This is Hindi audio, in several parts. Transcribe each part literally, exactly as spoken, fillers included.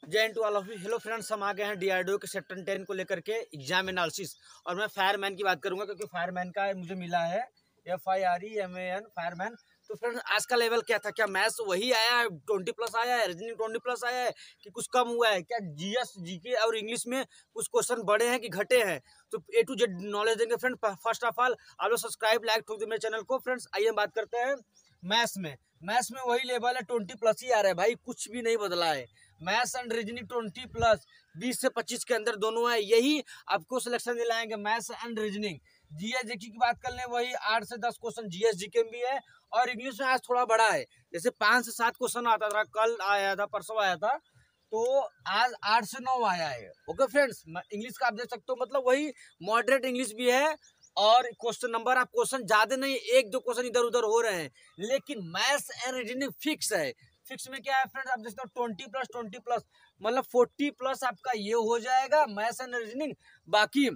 जय एंड to all of you. Hello friends, हम आ गए हैं डीआरडीओ के सेक्टर टेन को लेकर के एग्जाम एनालिसिस। और मैं फायरमैन की बात करूंगा क्योंकि फायरमैन का मुझे मिला है F I R E M A N fireman. तो फ्रेंड्स, आज का लेवल क्या था? क्या मैथ्स वही आया है, ट्वेंटी प्लस आया है, रीजनिंग ट्वेंटी प्लस आया है कि कुछ कम हुआ है? क्या जीएस जीके और इंग्लिश में कुछ क्वेश्चन बढ़े हैं कि घटे हैं? तो ए टू जेड नॉलेज देंगे फ्रेंड। फर्स्ट ऑफ ऑल आप लोग सब्सक्राइब लाइक ठोक दो मेरे चैनल को। फ्रेंड्स, आइए बात करते हैं मैथ्स में। मैथ्स में वही लेवल है, ट्वेंटी प्लस ही आ रहा है भाई, कुछ भी नहीं बदला है। Maths and reasoning twenty plus, बीस से पच्चीस के अंदर दोनों है, यही आपको सिलेक्शन दिलाएंगे maths and reasoning. GS GK की बात कर लें, वही आठ से दस क्वेश्चन जीएस जीके में भी है। और इंग्लिश में आज थोड़ा बड़ा है, जैसे पांच से सात क्वेश्चन आता था, कल आया था, परसों आया था, तो आज आठ से नौ आया है। ओके फ्रेंड्स, इंग्लिश का आप देख सकते हो, मतलब वही मॉडरेट इंग्लिश भी है। और क्वेश्चन नंबर आप क्वेश्चन ज्यादा नहीं, एक दो क्वेश्चन इधर उधर हो रहे हैं, लेकिन मैथ्स एंड रीजनिंग फिक्स है। फिक्स में क्या है फ्रेंड्स, आप देखते हो ट्वेंटी प्लस ट्वेंटी प्लस, मतलब फोर्टी प्लस आपका ये हो जाएगा मैथ्स एंड रीजनिंग। बाकी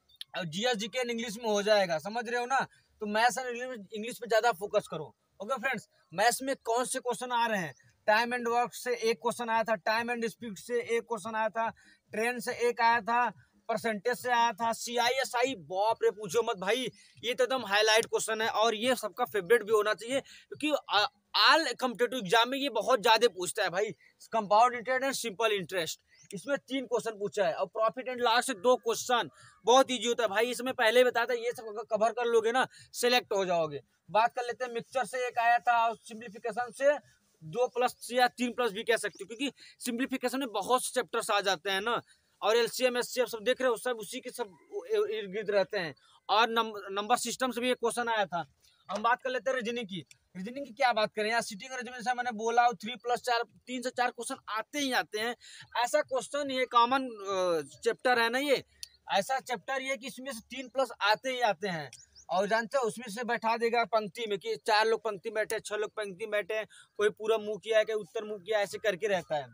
जीएस जीके एंड इंग्लिश में हो जाएगा, समझ रहे हो ना? तो मैथ्स एंड इंग्लिश पे ज्यादा फोकस करो। ओके फ्रेंड्स, मैथ्स में कौन से क्वेश्चन आ रहे हैं? टाइम एंड वर्क से एक क्वेश्चन आया था, टाइम एंड स्पीड से एक क्वेश्चन आया था, ट्रेन से एक आया था, परसेंटेज से आया था, सी आई एस आई, बाप रे पूछो मत भाई, ये तो एकदम हाईलाइट क्वेश्चन है और ये सबका फेवरेट भी होना चाहिए क्योंकि ऑल कॉम्पिटिटिव एग्जाम में ये बहुत ज्यादा पूछता है भाई। Compound interest and simple interest, इसमें तीन क्वेश्चन पूछा है और प्रॉफिट एंड लॉस से दो क्वेश्चन। बहुत इजी होता है भाई, इसमें पहले ही बताया था, ये सब कवर कर लोगे ना सिलेक्ट हो जाओगे। बात कर लेते हैं मिक्सचर से एक आया था और सिंप्लीफिकेशन से दो प्लस या तीन प्लस भी कह सकते हो क्योंकि सिंप्लीफिकेशन में बहुत से चैप्टर्स आ जाते हैं ना। और एलसीएम एचसीएफ सब देख रहे हो, सब उसी के सब इर्द गिर्द रहते हैं। और नंबर सिस्टम से भी एक क्वेश्चन आया था। हम बात कर लेते हैं रीजनिंग की। रीजनिंग की क्या बात करें, यहाँ सिटिंग अरेंजमेंट से मैंने बोला, थ्री प्लस चार, तीन से चार क्वेश्चन आते ही आते हैं। ऐसा क्वेश्चन, ये कॉमन चैप्टर है ना, ये ऐसा चैप्टर ये कि इसमें से तीन प्लस आते ही आते हैं। और जानते हो उसमें से बैठा देगा पंक्ति में कि चार लोग पंक्ति बैठे, छह लोग पंक्ति बैठे, कोई पूरा मुंह किया है, कोई उत्तर मुंह किया, ऐसे करके रहता है।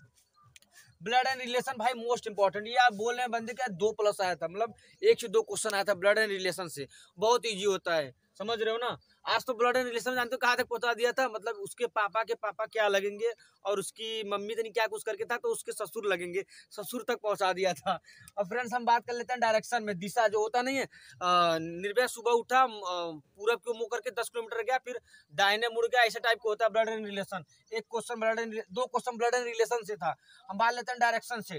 ब्लड एंड रिलेशन भाई मोस्ट इंपॉर्टेंट, ये आप बोल रहे हैं बंदे क्या दो प्लस आया था, मतलब एक से दो क्वेश्चन आया था ब्लड एंड रिलेशन से, बहुत इजी होता है, समझ रहे हो ना? आज तो ब्लड एंड रिलेशन जानते हो कहाँ तक पहुंचा दिया था, मतलब उसके पापा के पापा क्या लगेंगे और उसकी मम्मी तो नहीं क्या कुछ करके था, तो उसके ससुर लगेंगे, ससुर तक पहुंचा दिया था। और फ्रेंड्स, हम बात कर लेते हैं डायरेक्शन में, दिशा जो होता नहीं है, निर्भय सुबह उठा, पूरब को मुंह करके दस किलोमीटर गया, फिर दाहिने मुड़ गया, ऐसे टाइप का होता है ब्लड एंड रिलेशन। एक क्वेश्चन ब्लड एंड दो क्वेश्चन ब्लड एंड रिलेशन से था। हम बात लेते हैं डायरेक्शन से।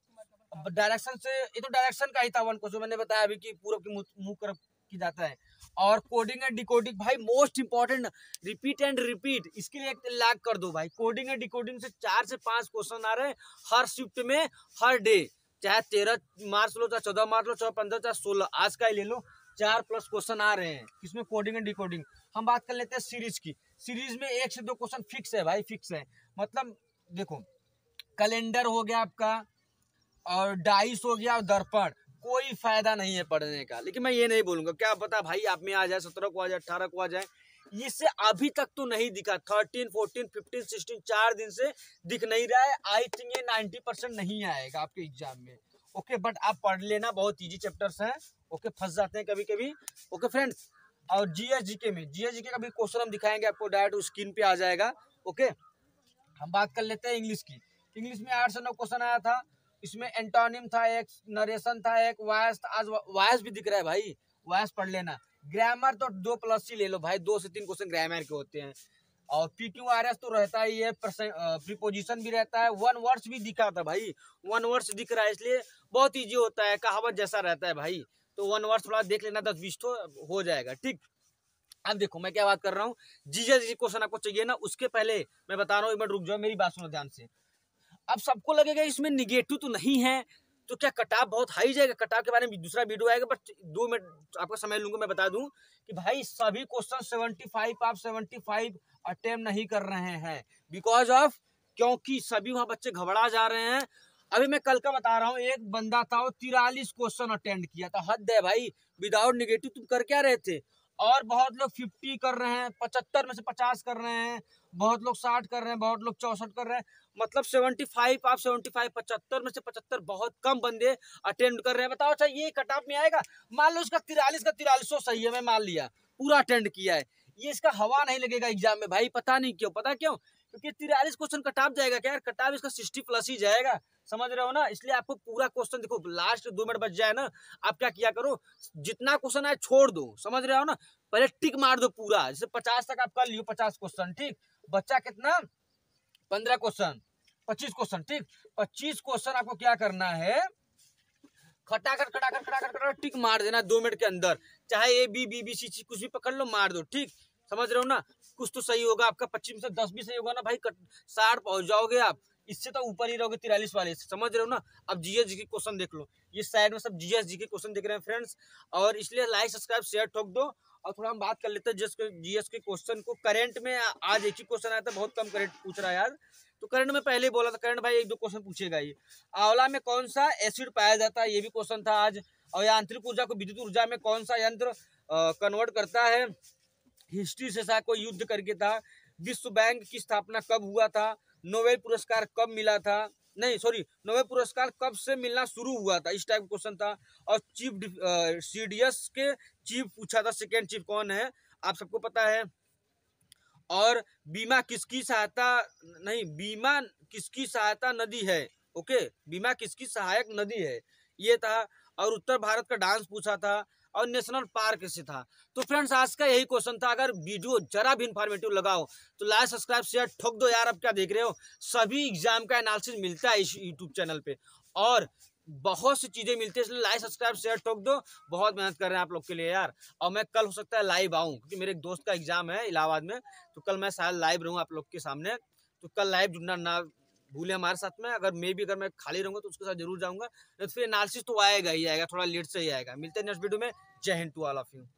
डायरेक्शन से ये तो डायरेक्शन का ही था वन क्वेश्चन, मैंने बताया अभी कि पूरब की मुंह करब की जाता है। और कोडिंग एंड डिकोडिंग भाई most important, repeat and repeat, इसके लिए एक लाख कर दो भाई। कोडिंग एंड डिकोडिंग से चार से पांच क्वेश्चन आ रहे हैं हर शिफ्ट में, हर डे, चाहे तेरह मार्च लो, चाहे चौदह मार्च लो, चाहे पंद्रह, चाहे सोलह, आज का ही ले लो, चार प्लस क्वेश्चन आ रहे हैं इसमें कोडिंग एंड डिकोडिंग। हम बात कर लेते हैं सीरीज की। सीरीज में एक से दो क्वेश्चन फिक्स है भाई, फिक्स है। मतलब देखो, कैलेंडर हो गया आपका, और डाइस हो गया, और दर्पण, कोई फायदा नहीं है पढ़ने का। लेकिन मैं ये नहीं बोलूंगा, क्या पता भाई आप में आ जाए, सत्रह को आ जाए, अठारह को आ जाए, इससे अभी तक तो नहीं दिखा। थर्टीन फोर्टीन फिफ्टीन सिक्सटीन चार दिन से दिख नहीं रहा है। आई थिंक ये नाइन्टी परसेंट नहीं आएगा आपके एग्जाम में। ओके, बट आप पढ़ लेना, बहुत इजी चैप्टर्स हैं। ओके, फंस जाते हैं कभी कभी। ओके फ्रेंड्स, और जीएस जीके में, जीएस जीके का भी क्वेश्चन हम दिखाएंगे आपको, डायरेक्ट स्क्रीन पे आ जाएगा। ओके, हम बात कर लेते हैं इंग्लिश की। इंग्लिश में आठ से नौ क्वेश्चन आया था, इसमें एंटोनिम था एक, नरेशन था एक, वॉयस था, आज वॉयस भी दिख रहा है भाई, वॉयस पढ़ लेना। ग्रामर तो दो प्लस ही ले लो भाई, दो से तीन क्वेश्चन ग्रामर के होते हैं। और पी क्यू आर एस तो रहता ही है, प्रीपोजिशन भी रहता है, वन वर्ड्स भी दिखा था भाई, वन वर्ड्स दिख रहा है, इसलिए बहुत इजी होता है, कहावत जैसा रहता है भाई। तो वन वर्ड्स थोड़ा देख लेना, दस बीस तो हो जाएगा, ठीक। अब देखो मैं क्या बात कर रहा हूँ, जीजे जी क्वेश्चन आपको चाहिए ना, उसके पहले मैं बता रहा हूँ, एक मिनट रुक जाओ, मेरी बात सुनो ध्यान से। अब सबको लगेगा इसमें निगेटिव तो नहीं है, तो क्या कटाव बहुत हाई जाएगा? कटाव के बारे में दूसरा वीडियो आएगा, बट दो मिनट आपका समय लूंगा, मैं बता दूं कि भाई सभी क्वेश्चन सेवेंटी फाइव आप सेवेंटी फाइव अटेम्प्ट नहीं कर रहे हैं, बिकॉज ऑफ, क्योंकि सभी वहां बच्चे घबरा जा रहे हैं। अभी मैं कल का बता रहा हूँ, एक बंदा था वो तिरालीस क्वेश्चन अटेंड किया था, हद है भाई, विदाउट निगेटिव। तुम कर क्या रहे थे? और बहुत लोग फिफ्टी कर रहे हैं, पचहत्तर में से पचास कर रहे हैं, बहुत लोग साठ कर रहे हैं, बहुत लोग चौसठ कर रहे हैं, मतलब सेवेंटी फाइव आप सेवेंटी फाइव, पचहत्तर में से पचहत्तर, बहुत कम बंदे अटेंड कर रहे हैं। बताओ, अच्छा ये कट ऑफ में आएगा? मान लो उसका तिरालीस का तिरालीसों सही है, मैं मान लिया पूरा अटेंड किया है, ये इसका हवा नहीं लगेगा एग्जाम में भाई, पता नहीं क्यों, पता क्यों? क्योंकि तिरालीस क्वेश्चन कटाप जाएगा क्या यार, कटाप इसका सिक्सटी प्लस ही जाएगा, समझ रहे हो ना। इसलिए आपको पूरा क्वेश्चन देखो, लास्ट दो मिनट बच जाए ना, आप क्या किया करो, जितना क्वेश्चन आए छोड़ दो, समझ रहे हो ना, पहले टिक मार दो पूरा, जैसे पचास तक आप कर लियो, पचास क्वेश्चन, ठीक, बच्चा कितना पंद्रह क्वेश्चन, पच्चीस क्वेश्चन, ठीक, पच्चीस क्वेश्चन आपको क्या करना है, खटाखट खटाखट खटाखट खटाखट टिक मार देना दो मिनट के अंदर, चाहे A B B B C C कुछ भी पकड़ लो, मार दो, ठीक, समझ रहे हो ना। कुछ तो सही होगा आपका, पच्चीस में से दस भी सही होगा ना भाई, साठ पहुंच जाओगे आप, इससे तो ऊपर ही रहोगे तिरालीस वाले से, समझ रहे हो ना। अब जीएस जी के क्वेश्चन देख लो, ये साइड में सब जीएस जी के क्वेश्चन देख रहे हैं फ्रेंड्स, और इसलिए लाइक सब्सक्राइब शेयर ठोक दो। और थोड़ा हम बात कर लेते हैं जिसके जीएस के क्वेश्चन को। करंट में आज एक ही क्वेश्चन आया था, बहुत कम करंट पूछ रहा है यार, तो करंट में पहले ही बोला था, करंट भाई एक दो क्वेश्चन पूछेगा ये। आंवला में कौन सा एसिड पाया जाता है, ये भी क्वेश्चन था आज। और यांत्रिक ऊर्जा को विद्युत ऊर्जा में कौन सा यंत्र कन्वर्ट करता है, हिस्ट्री से सा कोई युद्ध करके था। विश्व बैंक की स्थापना कब हुआ था, नोबेल पुरस्कार कब मिला था, नहीं सॉरी नोबेल पुरस्कार कब से मिलना शुरू हुआ था, इस टाइप का क्वेश्चन था। और चीफ सीडीएस के चीफ पूछा था, सेकेंड चीफ कौन है आप सबको पता है। और बीमा किसकी सहायता नहीं बीमा किसकी सहायता नदी है, ओके, बीमा किसकी सहायक नदी है, ये था। और उत्तर भारत का डांस पूछा था, और नेशनल पार्क से था। तो फ्रेंड्स आज का यही क्वेश्चन था। अगर वीडियो जरा भी इंफॉर्मेटिव लगाओ तो लाइक सब्सक्राइब शेयर ठोक दो यार। अब क्या देख रहे हो, सभी एग्जाम का एनालिसिस मिलता है इस यूट्यूब चैनल पे, और बहुत सी चीजें मिलती है, इसलिए लाइक सब्सक्राइब शेयर ठोक दो। बहुत मेहनत कर रहे हैं आप लोग के लिए यार। और मैं कल हो सकता है लाइव आऊँ, क्योंकि मेरे एक दोस्त का एग्जाम है इलाहाबाद में, तो कल मैं शायद लाइव रहूँ आप लोग के सामने। तो कल लाइव जुड़ना ना भूले हमारे साथ में। अगर मैं भी अगर मैं खाली रहूंगा तो उसके साथ जरूर जाऊंगा, तो फिर एनालिसिस तो आएगा ही आएगा, थोड़ा लेट से ही आएगा। मिलते हैं नेक्स्ट वीडियो में। Jai Hind to all of you.